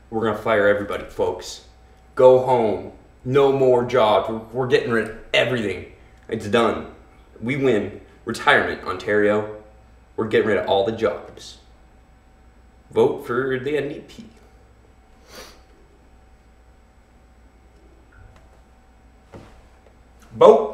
We're going to fire everybody, folks. Go home. No more jobs. We're getting rid of everything. It's done. We win. Retirement, Ontario. We're getting rid of all the jobs. Vote for the NDP. Vote.